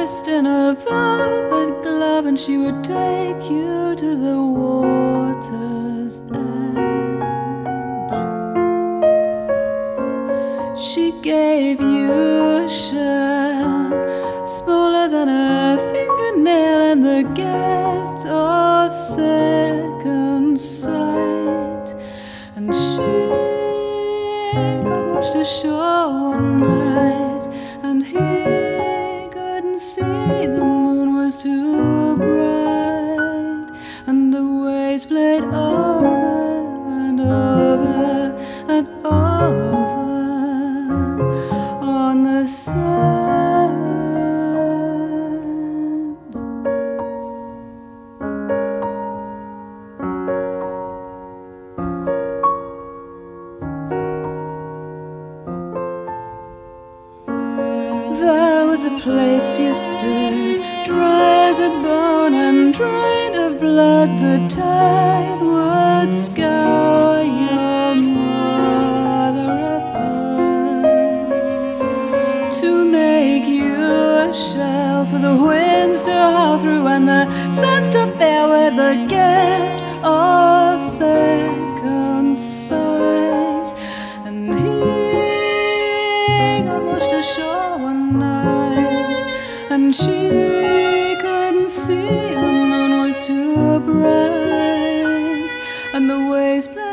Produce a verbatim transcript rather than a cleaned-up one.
wrist in a velvet glove, and she would take you to the water's edge. She gave you a shell smaller than a fingernail, and the gift of second sight. And she got washed ashore one night, and he couldn't see, the moon was too bright, and the waves played over and over and over on the sand. There was a place you stood, dry as a bone and drained of blood. The tide would scour your mother apart to make you a shell for the winds to howl through and the suns to fail with the gift of second sight. And he got washed ashore one night, and she couldn't see, the moon was too bright, and the waves